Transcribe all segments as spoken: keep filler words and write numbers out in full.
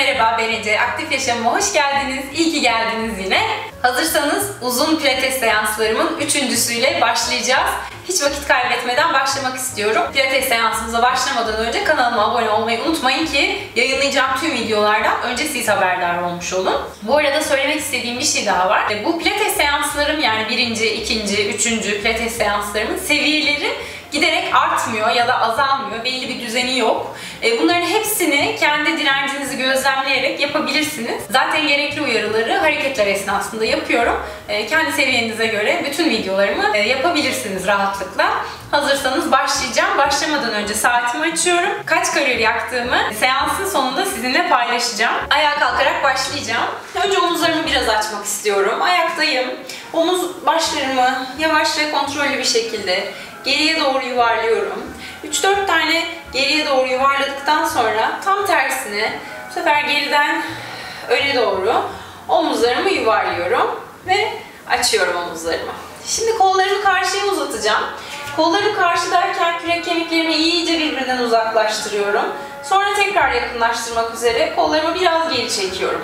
Merhaba, ben Ece. Aktif Yaşamıma hoş geldiniz. İyi ki geldiniz yine. Hazırsanız uzun pilates seanslarımın üçüncüsüyle başlayacağız. Hiç vakit kaybetmeden başlamak istiyorum. Pilates seansımıza başlamadan önce kanalıma abone olmayı unutmayın ki yayınlayacağım tüm videolardan önce siz haberdar olmuş olun. Bu arada söylemek istediğim bir şey daha var. Bu pilates seanslarım, yani birinci, ikinci, üçüncü pilates seanslarımın seviyeleri giderek artmıyor ya da azalmıyor. Belli bir düzeni yok. Bunların hepsini kendi direncinizi gözlemleyerek yapabilirsiniz. Zaten gerekli uyarıları hareketler esnasında yapıyorum. Kendi seviyenize göre bütün videolarımı yapabilirsiniz rahatlıkla. Hazırsanız başlayacağım. Başlamadan önce saatimi açıyorum. Kaç kalori yaktığımı seansın sonunda sizinle paylaşacağım. Ayağa kalkarak başlayacağım. Önce omuzlarımı biraz açmak istiyorum. Ayaktayım. Omuz başlarımı yavaş ve kontrollü bir şekilde geriye doğru yuvarlıyorum. üç dört tane geriye doğru yuvarladıktan sonra tam tersine bu sefer geriden öne doğru omuzlarımı yuvarlıyorum ve açıyorum omuzlarımı. Şimdi kollarımı karşıya uzatacağım. Kollarım karşıdayken kürek kemiklerimi iyice birbirinden uzaklaştırıyorum. Sonra tekrar yakınlaştırmak üzere kollarımı biraz geri çekiyorum.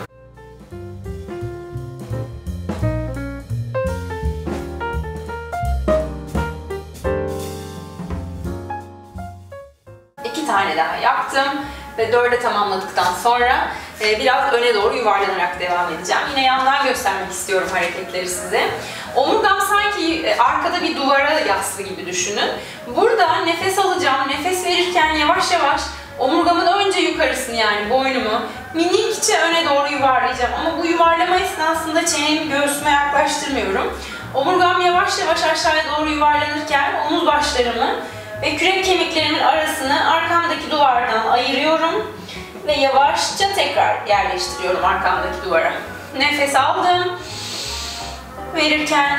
İki tane daha yaptım ve dörde tamamladıktan sonra biraz öne doğru yuvarlanarak devam edeceğim. Yine yandan göstermek istiyorum hareketleri size. Omurgam sanki arkada bir duvara yaslı gibi düşünün. Burada nefes alacağım. Nefes verirken yavaş yavaş omurgamın önce yukarısını, yani boynumu minikçe öne doğru yuvarlayacağım. Ama bu yuvarlama esnasında çenemi göğsüme yaklaştırmıyorum. Omurgam yavaş yavaş aşağıya doğru yuvarlanırken omuz başlarımı ve kürek kemiklerimin arasını arkamdaki duvardan ayırıyorum ve yavaşça tekrar yerleştiriyorum arkamdaki duvara. Nefes aldım. Verirken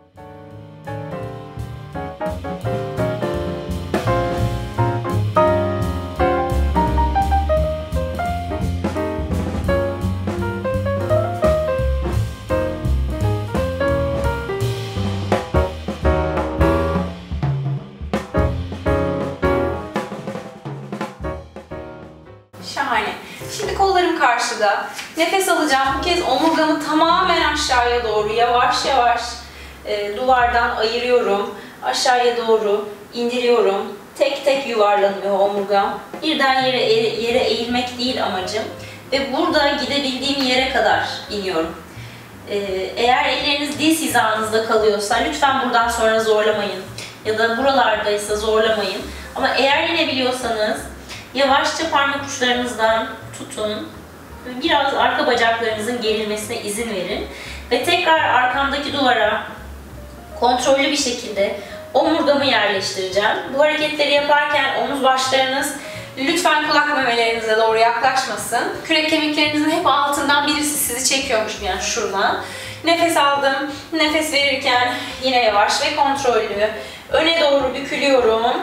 şahane. Şimdi kollarım karşıda. Nefes alacağım. Bu kez omurgamı tamamen aşağıya doğru yavaş yavaş e, duvardan ayırıyorum. Aşağıya doğru indiriyorum. Tek tek yuvarlanıyor omurgam. Birden yere, yere eğilmek değil amacım. Ve burada gidebildiğim yere kadar iniyorum. E, eğer elleriniz diz hizanızda kalıyorsa lütfen buradan sonra zorlamayın. Ya da buralardaysa zorlamayın. Ama eğer inebiliyorsanız yavaşça parmak uçlarınızdan tutun. Biraz arka bacaklarınızın gerilmesine izin verin. Ve tekrar arkamdaki duvara kontrollü bir şekilde omurgamı yerleştireceğim. Bu hareketleri yaparken omuz başlarınız lütfen kulak memelerinize doğru yaklaşmasın. Kürek kemiklerinizin hep altından birisi sizi çekiyormuş, yani şuradan. Nefes aldım. Nefes verirken yine yavaş ve kontrollü öne doğru bükülüyorum.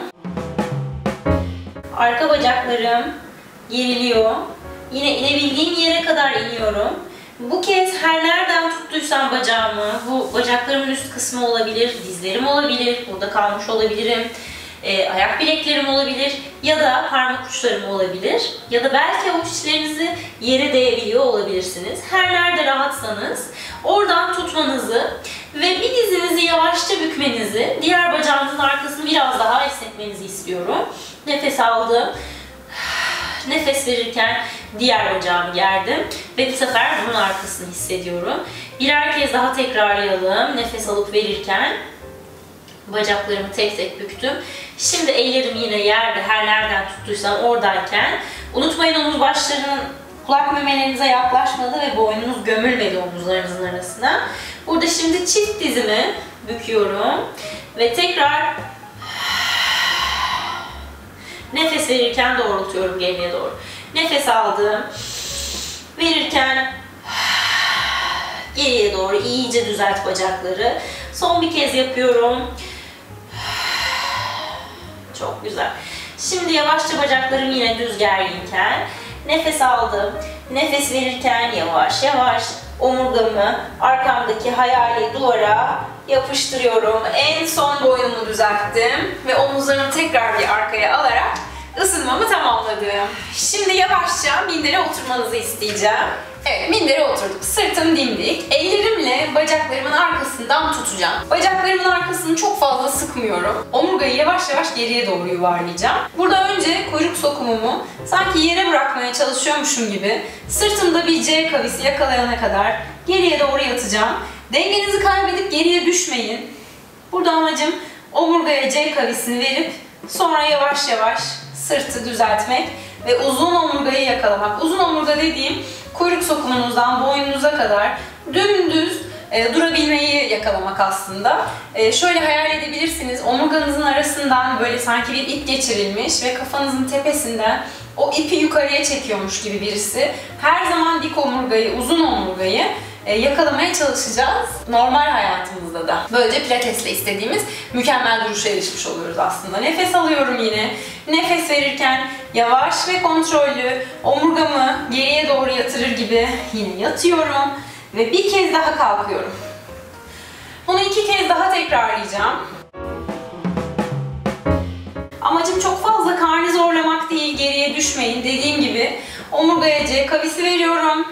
Arka bacaklarım geriliyor. Yine inebildiğim yere kadar iniyorum. Bu kez her nereden tuttuysam bacağımı, bu bacaklarımın üst kısmı olabilir, dizlerim olabilir, burada kalmış olabilirim, e, ayak bileklerim olabilir ya da parmak uçlarım olabilir. Ya da belki avuç içlerinizi yere değebiliyor olabilirsiniz. Her nerede rahatsanız oradan tutmanızı ve bir dizinizi yavaşça bükmenizi, diğer bacağınızın arkasını biraz daha esnetmenizi istiyorum. Nefes aldım. Nefes verirken diğer bacağımı gerdim ve bu sefer bunun arkasını hissediyorum. Birer kez daha tekrarlayalım. Nefes alıp verirken bacaklarımı tek tek büktüm. Şimdi ellerim yine yerde, her nereden tuttuysam oradayken. Unutmayın, omuz başlarının kulak memelerinize yaklaşmadı ve boynunuz gömülmedi omuzlarınızın arasına. Burada şimdi çift dizimi büküyorum ve tekrar nefes verirken doğrultuyorum geriye doğru. Nefes aldım. Verirken geriye doğru iyice düzelt bacakları. Son bir kez yapıyorum. Çok güzel. Şimdi yavaşça bacaklarım yine düz gerginken nefes aldım. Nefes verirken yavaş yavaş omurgamı arkamdaki hayali duvara yapıştırıyorum. En son boynumu düzelttim ve omuzlarımı tekrar bir arkaya alarak ısınmamı tamamladım. rahatladım. Şimdi yavaşça mindere oturmanızı isteyeceğim. Evet, mindere oturduk. Sırtım dimdik. Ellerimle bacaklarımın arkasından tutacağım. Bacaklarımın arkasını çok fazla sıkmıyorum. Omurgayı yavaş yavaş geriye doğru yuvarlayacağım. Burada önce kuyruk sokumumu sanki yere bırakmaya çalışıyormuşum gibi sırtımda bir C kavisi yakalayana kadar geriye doğru yatacağım. Dengenizi kaybedip geriye düşmeyin. Burada amacım omurgaya C kavisini verip sonra yavaş yavaş sırtı düzeltmek ve uzun omurgayı yakalamak. Uzun omurga dediğim kuyruk sokumunuzdan boynunuza kadar dümdüz e, durabilmeyi yakalamak aslında. E, şöyle hayal edebilirsiniz. Omurganızın arasından böyle sanki bir ip geçirilmiş ve kafanızın tepesinden o ipi yukarıya çekiyormuş gibi birisi. Her zaman dik omurgayı, uzun omurgayı e, yakalamaya çalışacağız. Normal hayatımızda da. Böylece pilatesle istediğimiz mükemmel duruşa erişmiş oluyoruz aslında. Nefes alıyorum yine. Nefes verirken yavaş ve kontrollü omurgamı geriye doğru yatırır gibi yine yatıyorum ve bir kez daha kalkıyorum. Bunu iki kez daha tekrarlayacağım. Amacım çok fazla karnı zorlamak değil, geriye düşmeyin. Dediğim gibi omurgaya C kavisi veriyorum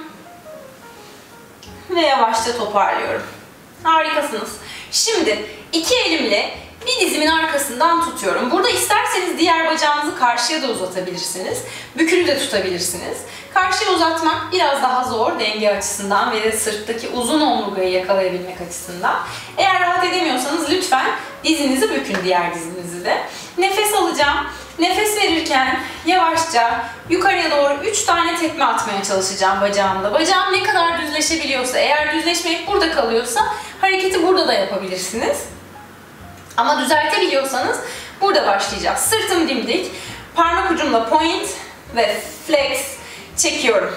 ve yavaşça toparlıyorum. Harikasınız. Şimdi iki elimle bir dizimin arkasından tutuyorum. Burada isterseniz diğer bacağınızı karşıya da uzatabilirsiniz. Bükülü de tutabilirsiniz. Karşıya uzatmak biraz daha zor denge açısından ve sırttaki uzun omurgayı yakalayabilmek açısından. Eğer rahat edemiyorsanız lütfen dizinizi bükün, diğer dizinizi de. Nefes alacağım. Nefes verirken yavaşça yukarıya doğru üç tane tekme atmaya çalışacağım bacağımda. Bacağım ne kadar düzleşebiliyorsa, eğer düzleşmeyip burada kalıyorsa hareketi burada da yapabilirsiniz. Ama düzeltebiliyorsanız burada başlayacağız. Sırtım dimdik, parmak ucumla point ve flex çekiyorum.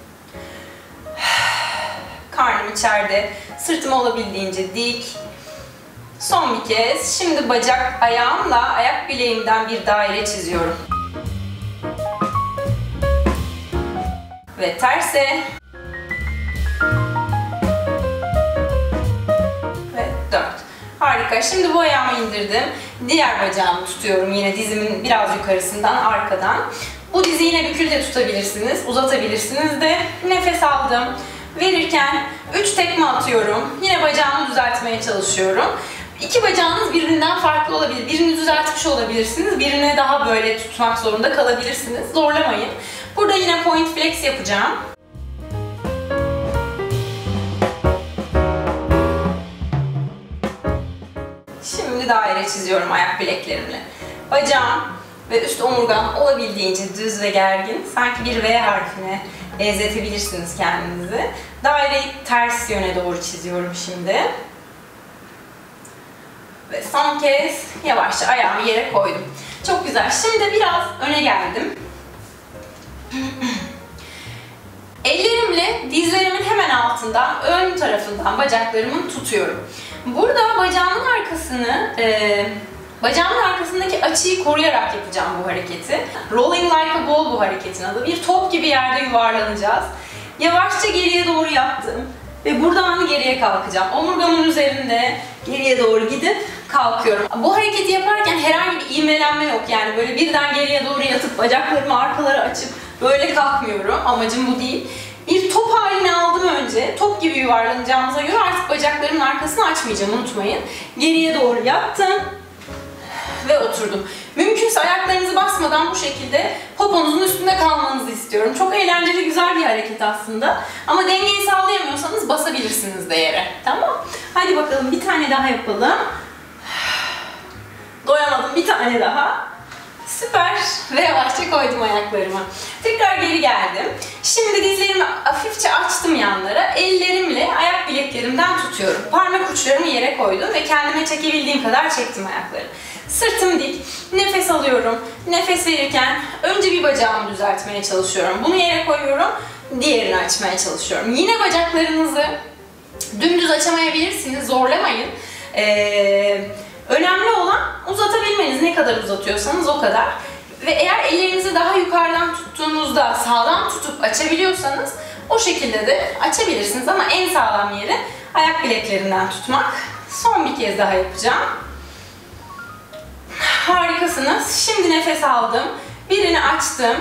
Karnım içeride, sırtım olabildiğince dik. Son bir kez. Şimdi bacak ayağımla ayak bileğimden bir daire çiziyorum. Ve terse. Ve dört. Harika. Şimdi bu ayağımı indirdim. Diğer bacağımı tutuyorum. Yine dizimin biraz yukarısından, arkadan. Bu dizi yine bükülü de tutabilirsiniz. Uzatabilirsiniz de. Nefes aldım. Verirken üç tekme atıyorum. Yine bacağımı düzeltmeye çalışıyorum. İki bacağınız birbirinden farklı olabilir. Birini düzeltmiş olabilirsiniz. Birini daha böyle tutmak zorunda kalabilirsiniz. Zorlamayın. Burada yine point flex yapacağım. Şimdi daire çiziyorum ayak bileklerimle. Bacağım ve üst omurgam olabildiğince düz ve gergin. Sanki bir V harfine benzetebilirsiniz kendinizi. Daireyi ters yöne doğru çiziyorum şimdi. Ve son kez yavaşça ayağımı yere koydum. Çok güzel. Şimdi biraz öne geldim. Ellerimle dizlerimin hemen altından, ön tarafından bacaklarımı tutuyorum. Burada bacağımın arkasını, e, bacağımın arkasındaki açıyı koruyarak yapacağım bu hareketi. Rolling like a ball bu hareketin adı. Bir top gibi yerde yuvarlanacağız. Yavaşça geriye doğru yattım. Ve buradan geriye kalkacağım. Omurgamın üzerinde geriye doğru gidip kalkıyorum. Bu hareketi yaparken herhangi bir ivmelenme yok. Yani böyle birden geriye doğru yatıp bacaklarımı arkalara açıp böyle kalkmıyorum. Amacım bu değil. Bir top haline aldım önce. Top gibi yuvarlanacağımıza göre artık bacaklarımın arkasını açmayacağım, unutmayın. Geriye doğru yattım ve oturdum. Mümkünse ayaklarınızı basmadan bu şekilde poponuzun üstünde kalmanızı istiyorum. Çok eğlenceli, güzel bir hareket aslında. Ama dengeyi sağlayamıyorsanız basabilirsiniz de yere. Tamam? Hadi bakalım bir tane daha yapalım. Doyamadım, bir tane daha. Süper. Ve yavaşça koydum ayaklarımı. Tekrar geri geldim. Şimdi dizlerimi hafifçe açtım yanlara. Ellerimle ayak bileklerimden tutuyorum. Parmak uçlarımı yere koydum ve kendime çekebildiğim kadar çektim ayakları. Sırtım dik. Nefes alıyorum. Nefes verirken önce bir bacağımı düzeltmeye çalışıyorum. Bunu yere koyuyorum. Diğerini açmaya çalışıyorum. Yine bacaklarınızı dümdüz açamayabilirsiniz. Zorlamayın. Ee, önemli olan uzatabilmeniz. Ne kadar uzatıyorsanız o kadar. Ve eğer ellerinizi daha yukarıdan tuttuğunuzda sağlam tutup açabiliyorsanız o şekilde de açabilirsiniz. Ama en sağlam yeri ayak bileklerinden tutmak. Son bir kez daha yapacağım. Harikasınız. Şimdi nefes aldım. Birini açtım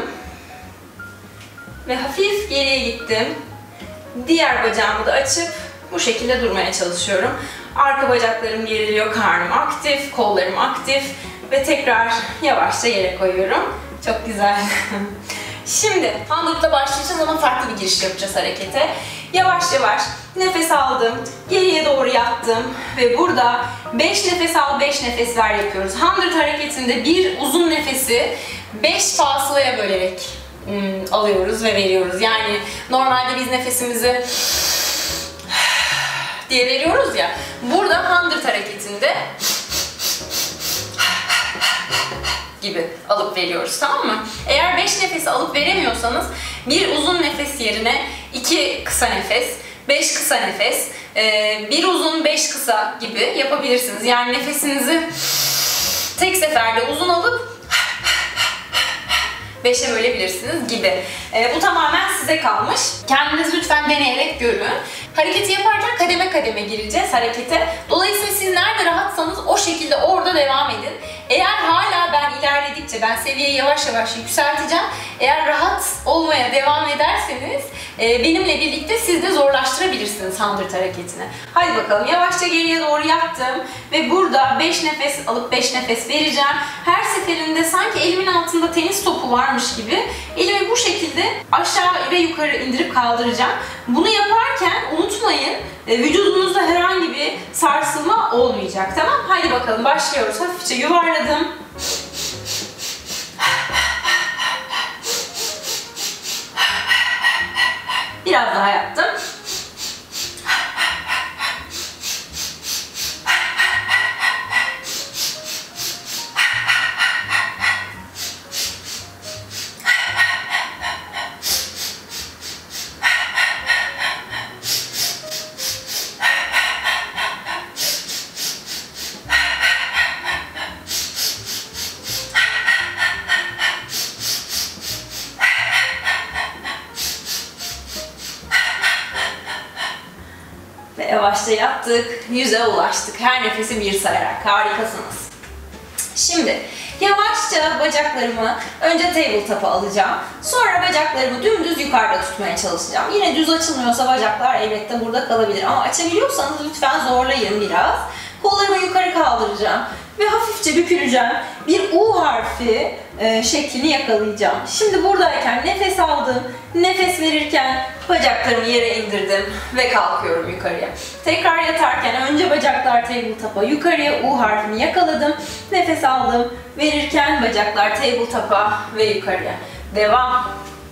ve hafif geriye gittim. Diğer bacağımı da açıp bu şekilde durmaya çalışıyorum. Arka bacaklarım geriliyor, karnım aktif, kollarım aktif ve tekrar yavaşça yere koyuyorum. Çok güzel. Şimdi hundred'la başlayacağız ama farklı bir giriş yapacağız harekete. Yavaş yavaş nefes aldım, geriye doğru yattım ve burada beş nefes al, beş nefes ver yapıyoruz. hundred hareketinde bir uzun nefesi beş fasılaya bölerek ım, alıyoruz ve veriyoruz. Yani normalde biz nefesimizi diye veriyoruz ya. Burada hundred hareketinde gibi alıp veriyoruz, tamam mı? Eğer beş nefesi alıp veremiyorsanız bir uzun nefes yerine iki kısa nefes, beş kısa nefes, bir uzun beş kısa gibi yapabilirsiniz. Yani nefesinizi tek seferde uzun alıp beşe bölebilirsiniz gibi. E, bu tamamen size kalmış. Kendiniz lütfen deneyerek görün. Hareketi yaparken kademe kademe gireceğiz harekete. Dolayısıyla siz nerede rahatsanız o şekilde orada devam edin. Eğer hala ben ilerledikçe, ben seviyeyi yavaş yavaş yükselteceğim. Eğer rahat olmaya devam ederseniz e, benimle birlikte siz de zorlaştırabilirsiniz hundred hareketini. Hadi bakalım, yavaşça geriye doğru yattım ve burada beş nefes alıp beş nefes vereceğim. Her seferinde sanki elimin altında tenis topu varmış gibi elimi bu şekilde aşağı ve yukarı indirip kaldıracağım. Bunu yaparken unutmayın, vücudunuzda herhangi bir sarsılma olmayacak, tamam? Haydi bakalım, başlıyoruz. Hafifçe yuvarladım. Biraz daha yaptım. Yavaşça yaptık, yüze ulaştık. Her nefesi bir sayarak. Harikasınız. Şimdi yavaşça bacaklarımı önce tabletop'a alacağım. Sonra bacaklarımı dümdüz yukarıda tutmaya çalışacağım. Yine düz açılmıyorsa bacaklar elbette burada kalabilir. Ama açabiliyorsanız lütfen zorlayın biraz. Kollarımı yukarı kaldıracağım ve hafifçe büküleceğim. Bir U harfi e, şeklini yakalayacağım. Şimdi buradayken nefes aldım. Nefes verirken bacaklarımı yere indirdim ve kalkıyorum yukarıya. Tekrar yatarken önce bacaklar tabletop'a, yukarıya U harfini yakaladım. Nefes aldım. Verirken bacaklar tabletop'a ve yukarıya. Devam.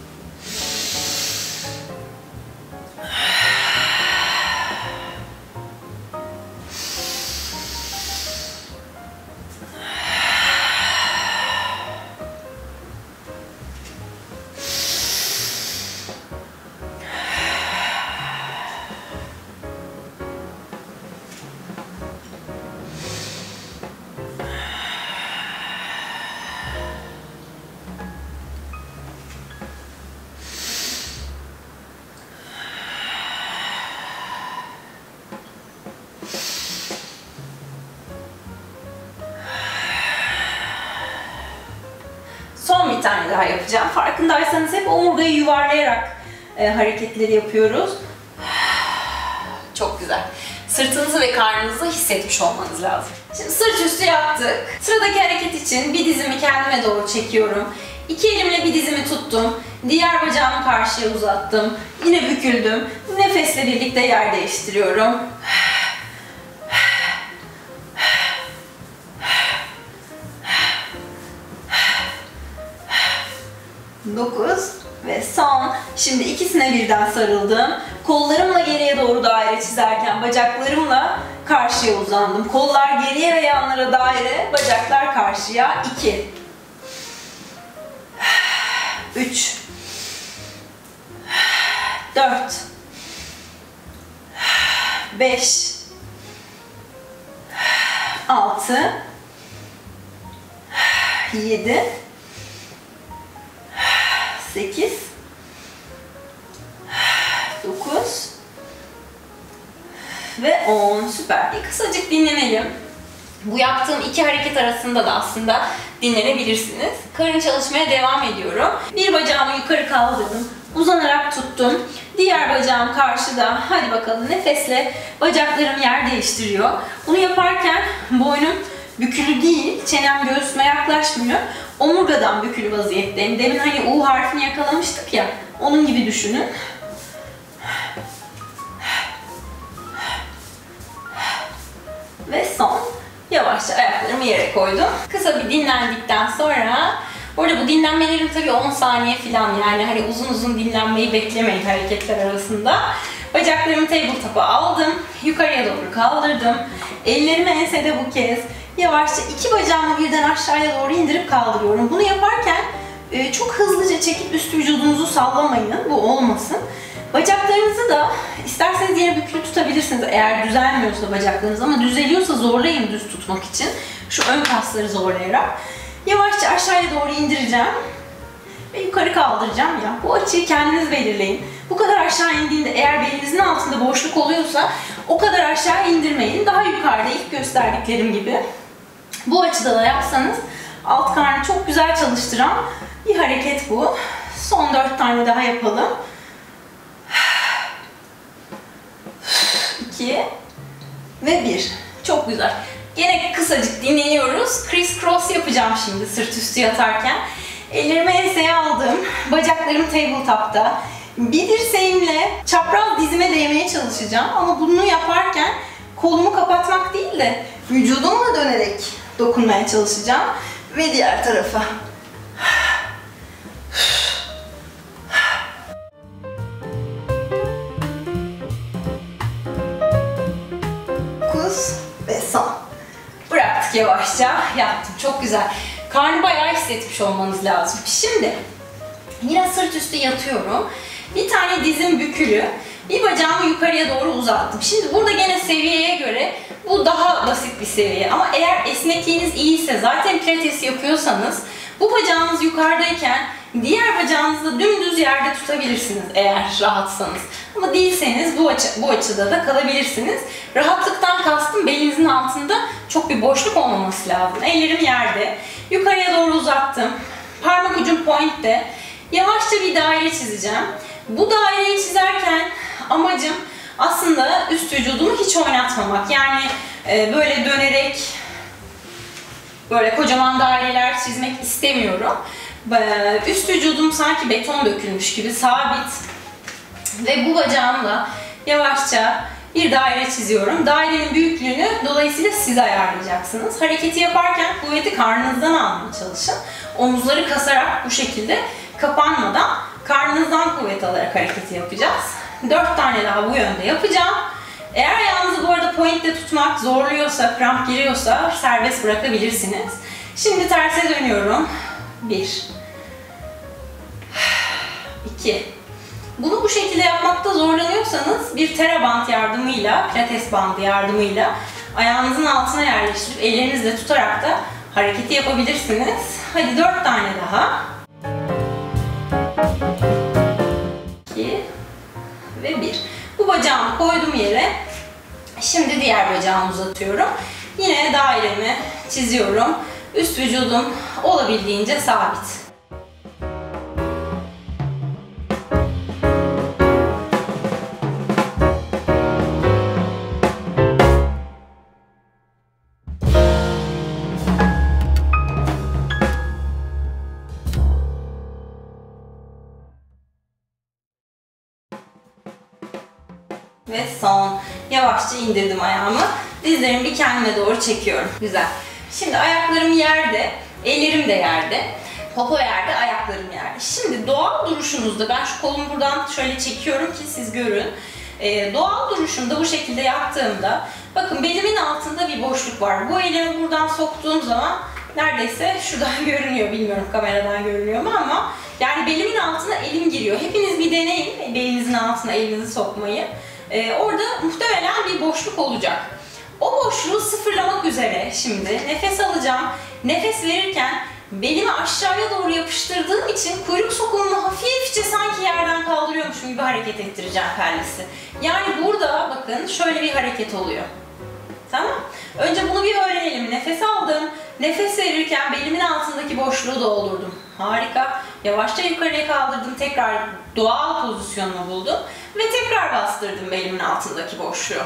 Son bir tane daha yapacağım. Farkındaysanız hep omurgayı yuvarlayarak e, hareketleri yapıyoruz. Çok güzel. Sırtınızı ve karnınızı hissetmiş olmanız lazım. Şimdi sırt üstü yaptık. Sıradaki hareket için bir dizimi kendime doğru çekiyorum. İki elimle bir dizimi tuttum. Diğer bacağımı karşıya uzattım. Yine büküldüm. Nefesle birlikte yer değiştiriyorum. dokuz ve son. Şimdi ikisine birden sarıldım. Kollarımla geriye doğru daire çizerken bacaklarımla karşıya uzandım. Kollar geriye ve yanlara daire, bacaklar karşıya. iki, üç, dört, beş, altı, yedi, sekiz, dokuz ve on. Süper. Bir kısacık dinlenelim. Bu yaptığım iki hareket arasında da aslında dinlenebilirsiniz. Karın çalışmaya devam ediyorum. Bir bacağımı yukarı kaldırdım. Uzanarak tuttum. Diğer bacağım karşıda. Hadi bakalım, nefesle bacaklarım yer değiştiriyor. Bunu yaparken boynum bükülü değil, çenem göğsüme yaklaşmıyor. Omurgadan bükülü vaziyetteyim. Demin hani U harfini yakalamıştık ya, onun gibi düşünün. Ve son. Yavaşça ayaklarımı yere koydum. Kısa bir dinlendikten sonra, orada bu dinlenmelerim tabii on saniye falan, yani hani uzun uzun dinlenmeyi beklemeyin hareketler arasında. Bacaklarımı tabletop'a aldım, yukarıya doğru kaldırdım. Ellerimi ensede bu kez yavaşça iki bacağımı birden aşağıya doğru indirip kaldırıyorum. Bunu yaparken çok hızlıca çekip üst vücudunuzu sallamayın, bu olmasın. Bacaklarınızı da isterseniz yere bükülü tutabilirsiniz eğer düzelmiyorsa bacaklarınız, ama düzeliyorsa zorlayın düz tutmak için. Şu ön kasları zorlayarak. Yavaşça aşağıya doğru indireceğim ve yukarı kaldıracağım ya. Bu açıyı kendiniz belirleyin. Bu kadar aşağı indiğinde eğer belinizin altında boşluk oluyorsa o kadar aşağı indirmeyin. Daha yukarıda ilk gösterdiklerim gibi. Bu açıda da yapsanız alt karnı çok güzel çalıştıran bir hareket bu. Son dört tane daha yapalım. iki ve bir. Çok güzel. Gene kısacık dinleniyoruz. Criss cross yapacağım şimdi sırt üstü yatarken. Ellerimi enseye aldım. Bacaklarım tabletop'ta. Bir dirseğimle çapraz dizime değmeye çalışacağım. Ama bunu yaparken kolumu kapatmak değil de vücudumla dönerek dokunmaya çalışacağım. Ve diğer tarafa. Ve son. Bıraktık, yavaşça yaptım. Çok güzel. Karnı bayağı hissetmiş olmanız lazım. Şimdi yine sırt üstü yatıyorum. Bir tane dizim bükülü. Bir bacağımı yukarıya doğru uzattım. Şimdi burada gene seviyeye göre bu daha basit bir seviye. Ama eğer esnekliğiniz iyiyse, zaten pilates yapıyorsanız, bu bacağınız yukarıdayken diğer bacağınızı da dümdüz yerde tutabilirsiniz eğer rahatsanız. Ama değilseniz bu, açı, bu açıda da kalabilirsiniz. Rahatlıktan kastım belinizin altında çok bir boşluk olmaması lazım. Ellerim yerde. Yukarıya doğru uzattım. Parmak ucum point'te. Yavaşça bir daire çizeceğim. Bu daireyi çizerken amacım aslında üst vücudumu hiç oynatmamak. Yani e, böyle dönerek böyle kocaman daireler çizmek istemiyorum. Üst vücudum sanki beton dökülmüş gibi sabit ve bu bacağımla yavaşça bir daire çiziyorum. Dairenin büyüklüğünü dolayısıyla siz ayarlayacaksınız. Hareketi yaparken kuvveti karnınızdan almaya çalışın. Omuzları kasarak bu şekilde kapanmadan karnınızdan kuvvet alarak hareketi yapacağız. dört tane daha bu yönde yapacağım. Eğer ayağınızı bu arada pointte tutmak zorluyorsa, kramp giriyorsa serbest bırakabilirsiniz. Şimdi terse dönüyorum. bir iki. Bunu bu şekilde yapmakta zorlanıyorsanız bir teraband yardımıyla, pilates bandı yardımıyla ayağınızın altına yerleştirip ellerinizle tutarak da hareketi yapabilirsiniz. Hadi dört tane daha. iki ve bir. Bu bacağımı koydum yere. Şimdi diğer bacağımı uzatıyorum. Yine dairemi çiziyorum. Üst vücudum olabildiğince sabit. Ve son. Yavaşça indirdim ayağımı. Dizlerimi bir kendime doğru çekiyorum. Güzel. Şimdi ayaklarım yerde, ellerim de yerde. Popo yerde, ayaklarım yerde. Şimdi doğal duruşunuzda, ben şu kolumu buradan şöyle çekiyorum ki siz görün. Ee, doğal duruşumda bu şekilde yattığımda, bakın belimin altında bir boşluk var. Bu elimi buradan soktuğum zaman neredeyse şuradan görünüyor. Bilmiyorum kameradan görünüyor mu ama yani belimin altına elim giriyor. Hepiniz bir deneyin belinizin altına elinizi sokmayı. Ee, orada muhtemelen bir boşluk olacak. O boşluğu sıfırlamak üzere şimdi nefes alacağım. Nefes verirken belimi aşağıya doğru yapıştırdığım için kuyruk sokumumu hafifçe sanki yerden kaldırıyormuşum gibi hareket ettireceğim pelvisi. Yani burada bakın şöyle bir hareket oluyor. Tamam. Önce bunu bir öğrenelim. Nefes aldım. Nefes verirken belimin altındaki boşluğu doldurdum. Harika. Yavaşça yukarıya kaldırdım. Tekrar doğal pozisyonumu buldum. Ve tekrar bastırdım belimin altındaki boşluğu.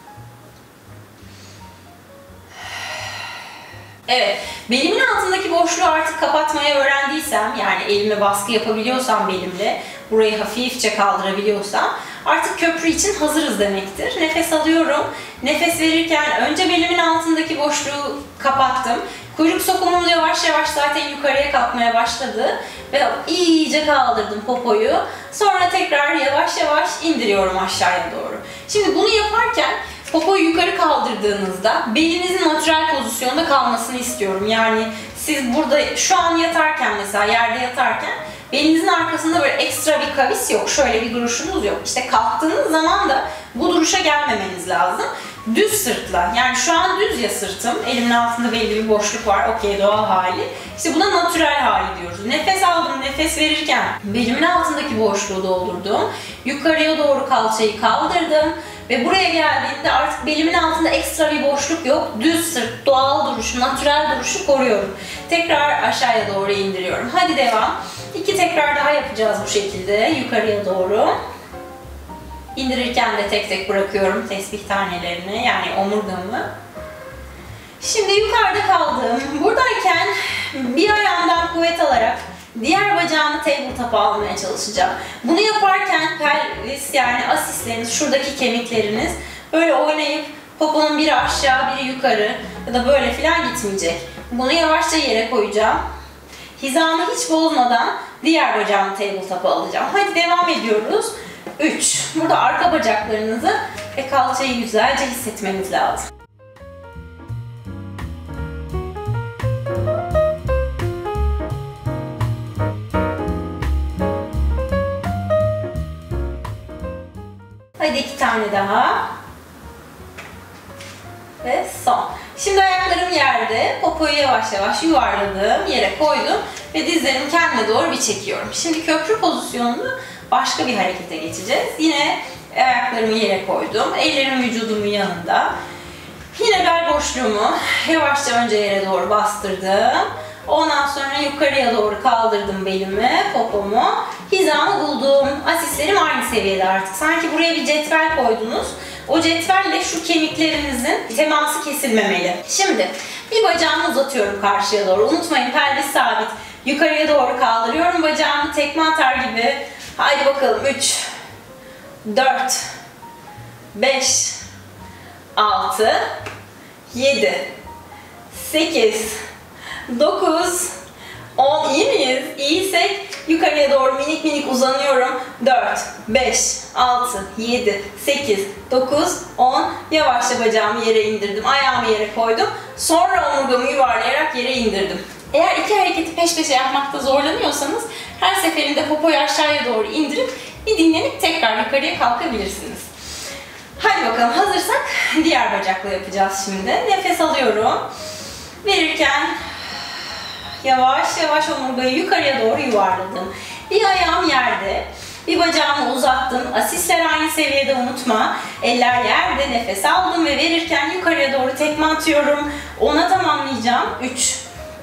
Evet, belimin altındaki boşluğu artık kapatmayı öğrendiysem, yani elime baskı yapabiliyorsam belimle, burayı hafifçe kaldırabiliyorsam, artık köprü için hazırız demektir. Nefes alıyorum. Nefes verirken önce belimin altındaki boşluğu kapattım. Kuyruk sokumum yavaş yavaş zaten yukarıya kalkmaya başladı. Ve iyice kaldırdım popoyu. Sonra tekrar yavaş yavaş indiriyorum aşağıya doğru. Şimdi bunu yaparken popoyu yukarı kaldırdığınızda belinizin natürel pozisyonda kalmasını istiyorum. Yani siz burada şu an yatarken, mesela yerde yatarken belinizin arkasında böyle ekstra bir kavis yok. Şöyle bir duruşunuz yok. İşte kalktığınız zaman da bu duruşa gelmemeniz lazım. Düz sırtla. Yani şu an düz ya sırtım. Elimin altında belli bir boşluk var. Okey, doğal hali. İşte buna natürel hali diyoruz. Nefes aldım. Nefes verirken belimin altındaki boşluğu doldurdum. Yukarıya doğru kalçayı kaldırdım. Ve buraya geldiğimde artık belimin altında ekstra bir boşluk yok. Düz sırt, doğal duruşu, natürel duruşu koruyorum. Tekrar aşağıya doğru indiriyorum. Hadi devam. İki tekrar daha yapacağız bu şekilde. Yukarıya doğru. İndirirken de tek tek bırakıyorum tesbih tanelerini, yani omurgamı. Şimdi yukarıda kaldım. Buradayken bir ayağımdan kuvvet alarak diğer bacağımı tabletop'a almaya çalışacağım. Bunu yaparken pelvis, yani asisleriniz, şuradaki kemikleriniz böyle oynayıp poponun biri aşağı biri yukarı ya da böyle filan gitmeyecek. Bunu yavaşça yere koyacağım. Hizamı hiç bozmadan diğer bacağımı tabletop'a alacağım. Hadi devam ediyoruz. üç. Burada arka bacaklarınızı ve kalçayı güzelce hissetmeniz lazım. Hadi iki tane daha. Ve son. Şimdi ayaklarım yerde. Popoyu yavaş yavaş yuvarladım. Yere koydum. Ve dizlerimi kendime doğru bir çekiyorum. Şimdi köprü pozisyonunda başka bir harekete geçeceğiz. Yine ayaklarımı yere koydum. Ellerim vücudumun yanında. Yine bel boşluğumu yavaşça önce yere doğru bastırdım. Ondan sonra yukarıya doğru kaldırdım belimi, popomu. Hizamı buldum. Asislerim aynı seviyede artık. Sanki buraya bir cetvel koydunuz. O cetvelle şu kemiklerinizin teması kesilmemeli. Şimdi bir bacağımı uzatıyorum karşıya doğru. Unutmayın, pelvis sabit. Yukarıya doğru kaldırıyorum bacağımı, tekme atar gibi. Haydi bakalım. üç, dört, beş, altı, yedi, sekiz, dokuz, on. İyi miyiz? İyiysek yukarıya doğru minik minik uzanıyorum. dört, beş, altı, yedi, sekiz, dokuz, on. Yavaşça bacağımı yere indirdim. Ayağımı yere koydum. Sonra omurgamı yuvarlayarak yere indirdim. Eğer iki hareketi peş peşe yapmakta zorlanıyorsanız her seferinde popoyu aşağıya doğru indirip bir dinlenip tekrar yukarıya kalkabilirsiniz. Hadi bakalım, hazırsak diğer bacakla yapacağız şimdi. Nefes alıyorum. Verirken yavaş yavaş omurgayı yukarıya doğru yuvarladım. Bir ayağım yerde, bir bacağımı uzattım. Asisler aynı seviyede, unutma. Eller yerde, nefes aldım ve verirken yukarıya doğru tekme atıyorum. ona tamamlayacağım. üç,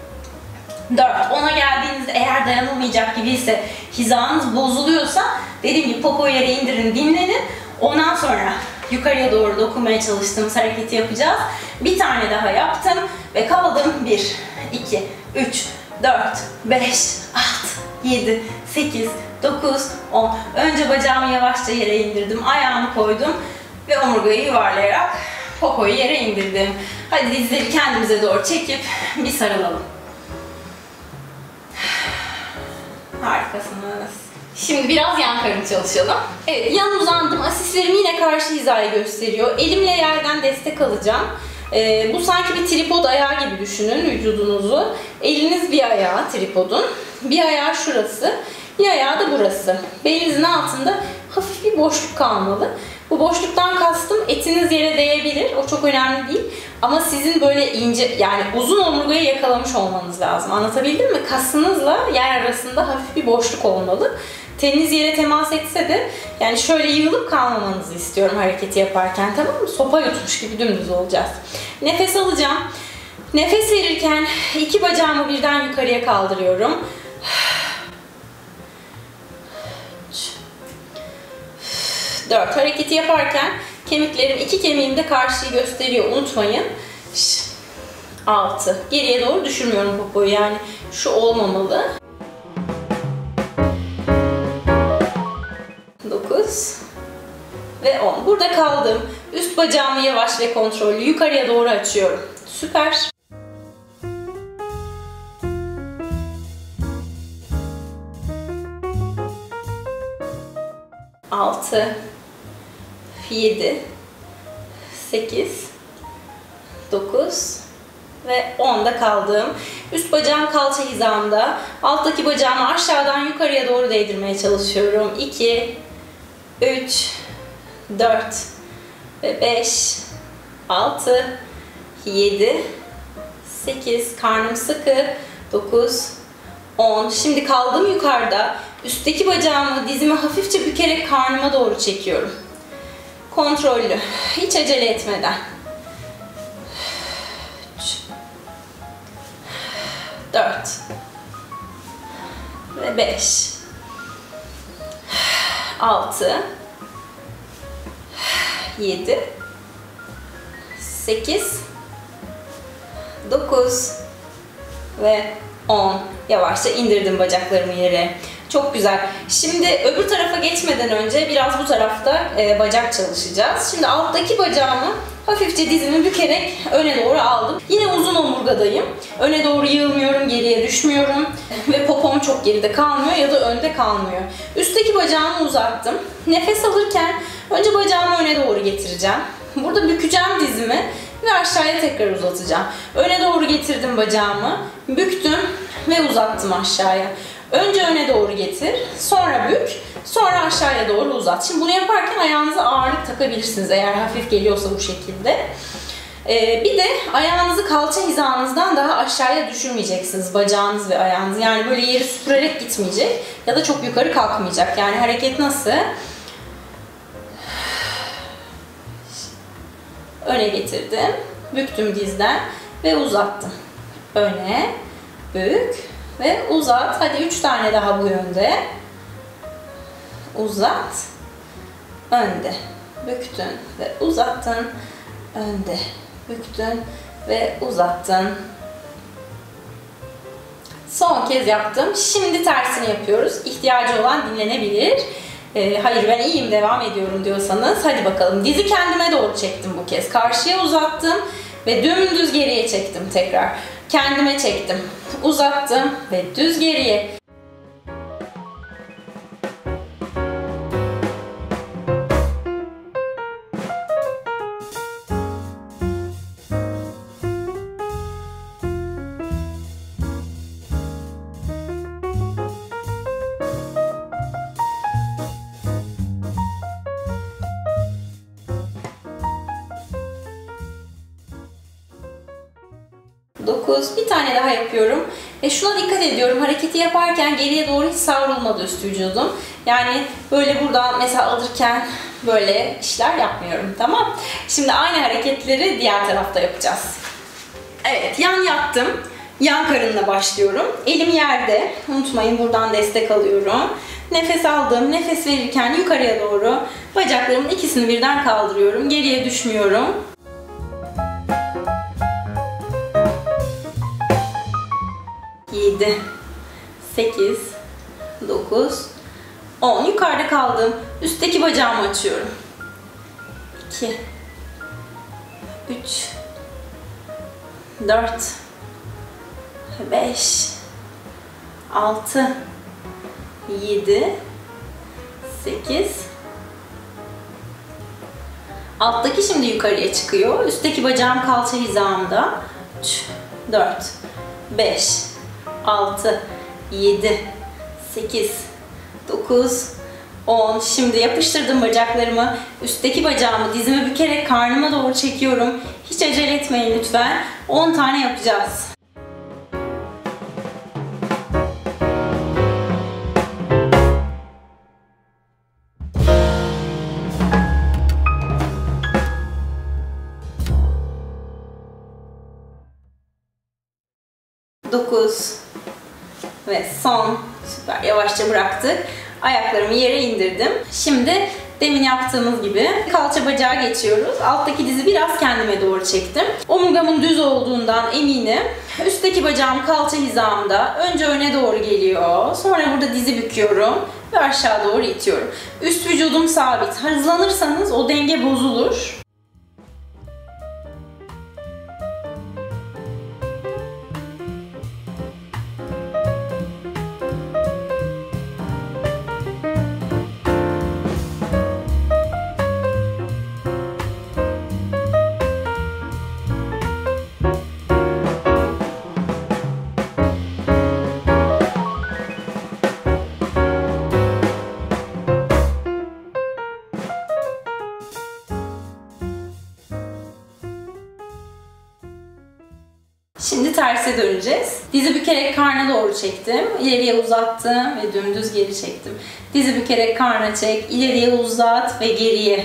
dört. ona geldiğinizde eğer dayanılmayacak gibi ise, hizanız bozuluyorsa, dediğim gibi popo yere indirin, dinlenin. Ondan sonra yukarıya doğru dokunmaya çalıştığımız hareketi yapacağız. Bir tane daha yaptım ve kaldım. bir, iki, üç, dört, beş, altı, yedi, sekiz, dokuz, on. Önce bacağımı yavaşça yere indirdim. Ayağımı koydum ve omurgayı yuvarlayarak popoyu yere indirdim. Hadi dizleri kendimize doğru çekip bir sarılalım. Harikasınız. Şimdi biraz yan karın çalışalım. Evet, yan uzandım. Asislerim yine karşı hizayı gösteriyor. Elimle yerden destek alacağım. Ee, bu sanki bir tripod ayağı gibi düşünün vücudunuzu. Eliniz bir ayağı tripodun. Bir ayağı şurası. Bir ayağı da burası. Belinizin altında hafif bir boşluk kalmalı. Bu boşluktan kastım etiniz yere değebilir. O çok önemli değil. Ama sizin böyle ince, yani uzun omurgayı yakalamış olmanız lazım. Anlatabildim mi? Kasınızla yer arasında hafif bir boşluk olmalı. teniniz yere temas etse de yani şöyle yığılıp kalmamanızı istiyorum hareketi yaparken, tamam mı? Sopa yutmuş gibi dümdüz olacağız. Nefes alacağım. Nefes verirken iki bacağımı birden yukarıya kaldırıyorum. dört. Hareketi yaparken kemiklerim, iki kemiğim de karşıyı gösteriyor, unutmayın. altı. Geriye doğru düşürmüyorum popoyu, yani şu olmamalı. dokuz ve on. Burada kaldım. Üst bacağımı yavaş ve kontrollü yukarıya doğru açıyorum. Süper. altı, yedi, sekiz, dokuz ve onda kaldım. Üst bacağım kalça hizamda. Alttaki bacağımı aşağıdan yukarıya doğru değdirmeye çalışıyorum. iki, üç, dört ve beş, altı, yedi, sekiz, karnım sıkı, dokuz, on. Şimdi kaldım yukarıda. Üstteki bacağımı, dizimi hafifçe bükerek karnıma doğru çekiyorum. Kontrollü, hiç acele etmeden. üç, dört ve beş, altı, yedi, sekiz, dokuz ve on. Yavaşça indirdim bacaklarımı yere. Çok güzel. Şimdi öbür tarafa geçmeden önce biraz bu tarafta e, bacak çalışacağız. Şimdi alttaki bacağımı hafifçe dizimi bükerek öne doğru aldım. Yine uzun omurgadayım. Öne doğru yığılmıyorum, geriye düşmüyorum. Ve popom çok geride kalmıyor ya da önde kalmıyor. Üstteki bacağımı uzattım. Nefes alırken önce bacağımı öne doğru getireceğim. Burada bükeceğim dizimi ve aşağıya tekrar uzatacağım. Öne doğru getirdim bacağımı, büktüm ve uzattım aşağıya. Önce öne doğru getir, sonra bük, sonra aşağıya doğru uzat. Şimdi bunu yaparken ayağınıza ağırlık takabilirsiniz eğer hafif geliyorsa bu şekilde. Ee, bir de ayağınızı kalça hizanızdan daha aşağıya düşürmeyeceksiniz, bacağınız ve ayağınız. Yani böyle yeri süpürerek gitmeyecek ya da çok yukarı kalkmayacak. Yani hareket nasıl? Öne getirdim, büktüm dizden ve uzattım. Öne, bük ve uzat. Hadi üç tane daha bu yönde. Uzat, önde, büktün ve uzattın. Önde, büktün ve uzattın. Son kez yaptım. Şimdi tersini yapıyoruz. İhtiyacı olan dinlenebilir. Ee, hayır ben iyiyim, devam ediyorum diyorsanız hadi bakalım. Dizi kendime doğru çektim bu kez. Karşıya uzattım ve dümdüz geriye çektim tekrar. Kendime çektim. Uzattım ve düz geriye. dokuz. Bir tane daha yapıyorum. E şuna dikkat ediyorum. Hareketi yaparken geriye doğru hiç savrulmadı üst vücudum. Yani böyle buradan mesela alırken böyle işler yapmıyorum. Tamam. Şimdi aynı hareketleri diğer tarafta yapacağız. Evet. Yan yattım. Yan karınla başlıyorum. Elim yerde. Unutmayın buradan destek alıyorum. Nefes aldım. Nefes verirken yukarıya doğru bacaklarımın ikisini birden kaldırıyorum. Geriye düşmüyorum. yedi, sekiz, dokuz, on. Yukarıda kaldım. Üstteki bacağımı açıyorum. iki, üç, dört, beş, altı, yedi, sekiz. Alttaki şimdi yukarıya çıkıyor. Üstteki bacağım kalça hizamda. üç, dört, beş, altı, yedi, sekiz, dokuz, on. Şimdi yapıştırdım bacaklarımı. Üstteki bacağımı dizime bükerek karnıma doğru çekiyorum. Hiç acele etmeyin lütfen. on tane yapacağız. dokuz ve son. Süper. Yavaşça bıraktık. Ayaklarımı yere indirdim. Şimdi demin yaptığımız gibi kalça bacağı geçiyoruz. Alttaki dizi biraz kendime doğru çektim. Omurgamın düz olduğundan eminim. Üstteki bacağım kalça hizamda. Önce öne doğru geliyor. Sonra burada dizi büküyorum ve aşağı doğru itiyorum. Üst vücudum sabit. Hızlanırsanız o denge bozulur. Şimdi terse döneceğiz. Dizi bükerek karna doğru çektim. İleriye uzattım ve dümdüz geri çektim. Dizi bükerek karna çek, ileriye uzat ve geriye.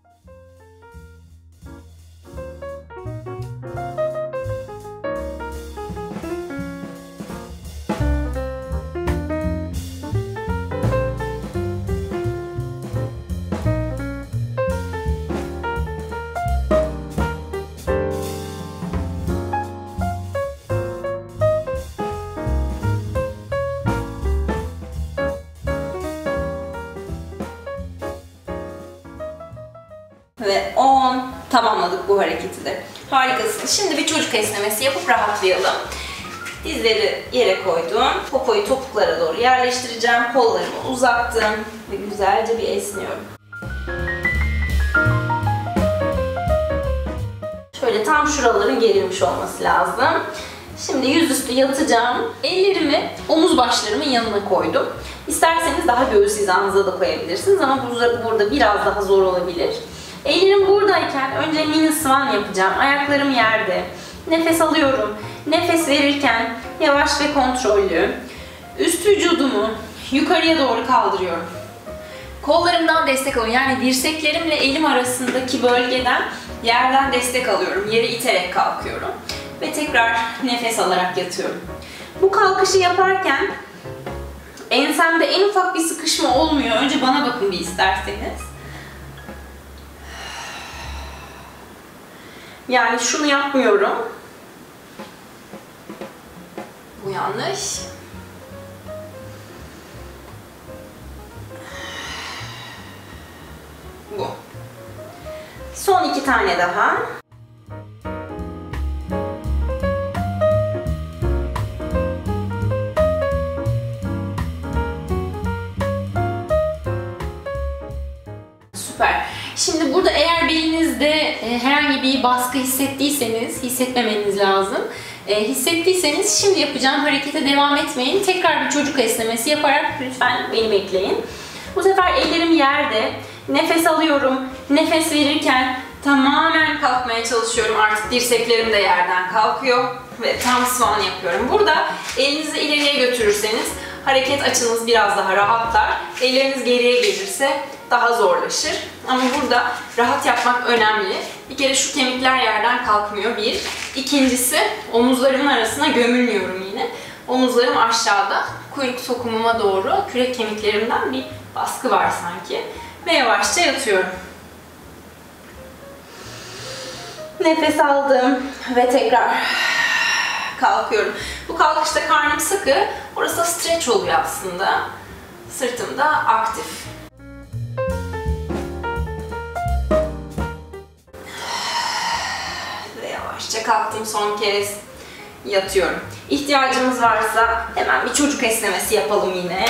Ve on. Tamamladık bu hareketi de. Harikasınız. Şimdi bir çocuk esnemesi yapıp rahatlayalım. Dizleri yere koydum. Popoyu topuklara doğru yerleştireceğim. Kollarımı uzattım ve güzelce bir esniyorum. Şöyle tam şuraların gerilmiş olması lazım. Şimdi yüzüstü yatacağım. Ellerimi omuz başlarımın yanına koydum. İsterseniz daha göğüs hizanıza da koyabilirsiniz ama burada biraz daha zor olabilir. Ellerim buradayken önce mini swan yapacağım. Ayaklarım yerde. Nefes alıyorum. Nefes verirken yavaş ve kontrollü. Üst vücudumu yukarıya doğru kaldırıyorum. Kollarımdan destek alıyorum. Yani dirseklerimle elim arasındaki bölgeden yerden destek alıyorum. Yeri iterek kalkıyorum. Ve tekrar nefes alarak yatıyorum. Bu kalkışı yaparken ensemde en ufak bir sıkışma olmuyor. Önce bana bakın bir isterseniz. Yani şunu yapmıyorum. Bu yanlış. Bu. Son iki tane daha. Süper. Şimdi burada eğer belinizde e, herhangi bir baskı hissettiyseniz, hissetmemeniz lazım. E, hissettiyseniz şimdi yapacağım harekete devam etmeyin. Tekrar bir çocuk esnemesi yaparak lütfen beni bekleyin. Bu sefer ellerim yerde. Nefes alıyorum. Nefes verirken tamamen kalkmaya çalışıyorum. Artık dirseklerim de yerden kalkıyor. Ve tam swan yapıyorum. Burada elinizi ileriye götürürseniz hareket açınız biraz daha rahatlar. Elleriniz geriye gelirse daha zorlaşır. Ama burada rahat yapmak önemli. Bir kere şu kemikler yerden kalkmıyor bir. İkincisi omuzlarımın arasına gömülmüyorum yine. Omuzlarım aşağıda. Kuyruk sokumuma doğru kürek kemiklerimden bir baskı var sanki. Ve yavaşça yatıyorum. Nefes aldım ve tekrar kalkıyorum. Bu kalkışta karnım sıkı. Orası da stretch oluyor aslında. Sırtım da aktif. Ve yavaşça kalktım, son kez yatıyorum. İhtiyacımız varsa hemen bir çocuk esnemesi yapalım yine.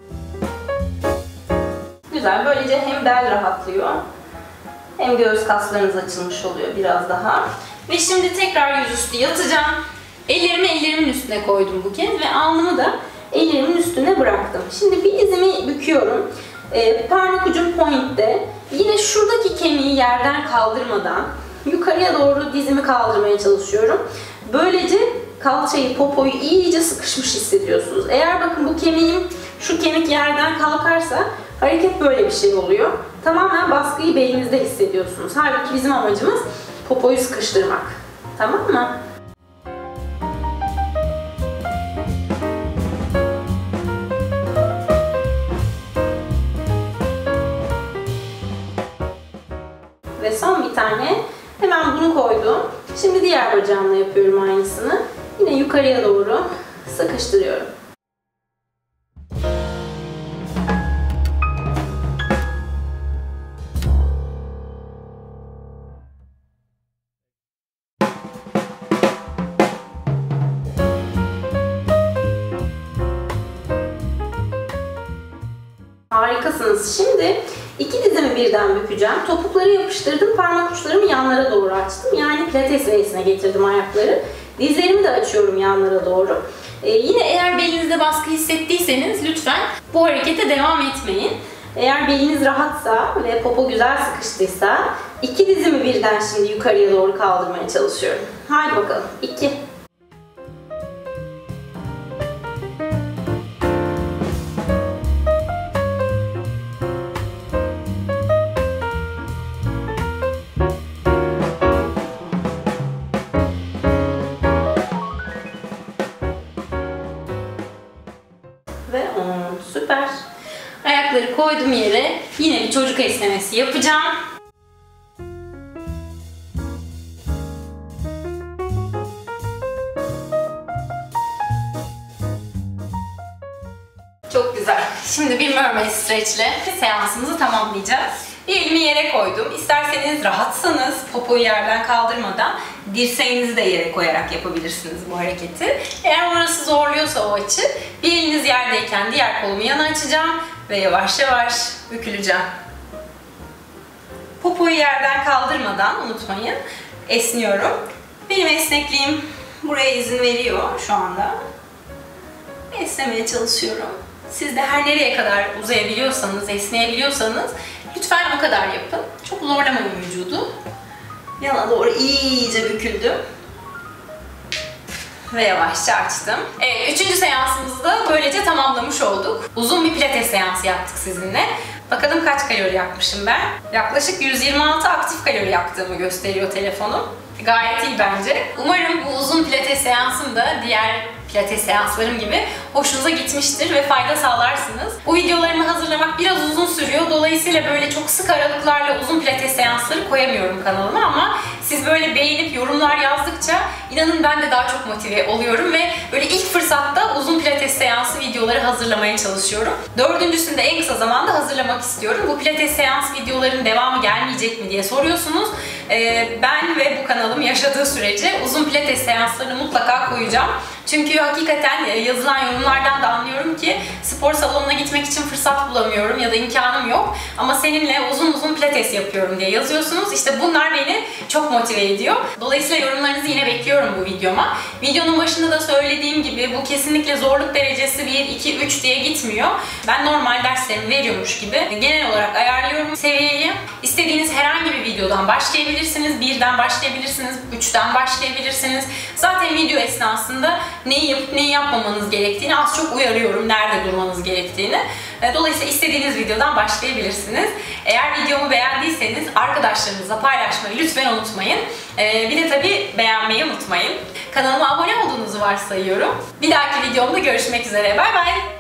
Güzel. Böylece hem bel rahatlıyor hem göğüs kaslarınız açılmış oluyor biraz daha. Ve şimdi tekrar yüzüstü yatacağım. Ellerimi ellerimin üstüne koydum bu kez ve alnımı da ellerimin üstüne bıraktım. Şimdi bir dizimi büküyorum. Ee, parmak ucum pointte. Yine şuradaki kemiği yerden kaldırmadan yukarıya doğru dizimi kaldırmaya çalışıyorum. Böylece kalçayı, popoyu iyice sıkışmış hissediyorsunuz. Eğer bakın bu kemiğim, şu kemik yerden kalkarsa hareket böyle bir şey oluyor. Tamamen baskıyı belinizde hissediyorsunuz. Halbuki bizim amacımız popoyu sıkıştırmak. Tamam mı? Ve son bir tane hemen bunu koydum. Şimdi diğer bacağımla yapıyorum aynısını. Yine yukarıya doğru sıkıştırıyorum. Harikasınız. Şimdi iki dizimi birden bükeceğim. Topukları yapıştırdım. Parmak uçlarımı yanlara doğru açtım. Yani pilates reisine getirdim ayakları. Dizlerimi de açıyorum yanlara doğru. Ee, yine eğer belinizde baskı hissettiyseniz lütfen bu harekete devam etmeyin. Eğer beliniz rahatsa ve popo güzel sıkıştıysa iki dizimi birden şimdi yukarıya doğru kaldırmaya çalışıyorum. Haydi bakalım. iki. Ve on. Süper. Ayakları koydum yere. Yine bir çocuk esnemesi yapacağım. Çok güzel. Şimdi bir mermaid stretch ile seansımızı tamamlayacağız. Bir elimi yere koydum. İsterseniz rahatsanız popoyu yerden kaldırmadan dirseğinizi de yere koyarak yapabilirsiniz bu hareketi. Eğer orası zorluyorsa o açı, bir eliniz yerdeyken diğer kolumu yana açacağım ve yavaş yavaş büküleceğim. Popoyu yerden kaldırmadan unutmayın, esniyorum. Benim esnekliğim buraya izin veriyor şu anda. Esnemeye çalışıyorum. Siz de her nereye kadar uzayabiliyorsanız, esneyebiliyorsanız lütfen o kadar yapın. Çok zorlamayın vücudu. Yana doğru iyice büküldüm. Ve yavaşça açtım. Evet, üçüncü seansımızı da böylece tamamlamış olduk. Uzun bir pilates seansı yaptık sizinle. Bakalım kaç kalori yakmışım ben. Yaklaşık yüz yirmi altı aktif kalori yaktığımı gösteriyor telefonum. Gayet iyi bence. Umarım bu uzun pilates seansım da diğer pilates seanslarım gibi hoşunuza gitmiştir ve fayda sağlarsınız. Bu videolarımı hazırlamak biraz uzun sürüyor. Dolayısıyla böyle çok sık aralıklarla uzun pilates seansları koyamıyorum kanalıma ama siz böyle beğenip yorumlar yazdıkça inanın ben de daha çok motive oluyorum ve böyle ilk fırsatta uzun pilates seansı videoları hazırlamaya çalışıyorum. Dördüncüsünü de en kısa zamanda hazırlamak istiyorum. Bu pilates seans videoların devamı gelmeyecek mi diye soruyorsunuz. Ee, ben ve bu kanalım yaşadığı sürece uzun pilates seanslarını mutlaka koyacağım. Çünkü hakikaten yazılan yorumlardan da anlıyorum ki spor salonuna gitmek için fırsat bulamıyorum ya da imkanım yok. Ama seninle uzun uzun pilates yapıyorum diye yazıyorsunuz. İşte bunlar beni çok motive ediyor. Dolayısıyla yorumlarınızı yine bekliyorum bu videoma. Videonun başında da söylediğim gibi bu kesinlikle zorluk derecesi bir, iki, üç diye gitmiyor. Ben normal derslerimi veriyormuş gibi genel olarak ayarlıyorum seviyeyi. İstediğiniz herhangi bir videodan başlayabilirsiniz. birden başlayabilirsiniz, üçten başlayabilirsiniz. Zaten video esnasında neyi yapıp neyi yapmamanız gerektiğini az çok uyarıyorum. Nerede durmanız gerektiğini. Dolayısıyla istediğiniz videodan başlayabilirsiniz. Eğer videomu beğendiyseniz arkadaşlarınızla paylaşmayı lütfen unutmayın. Bir de tabii beğenmeyi unutmayın. Kanalıma abone olduğunuzu varsayıyorum. Bir dahaki videomda görüşmek üzere. Bay bay.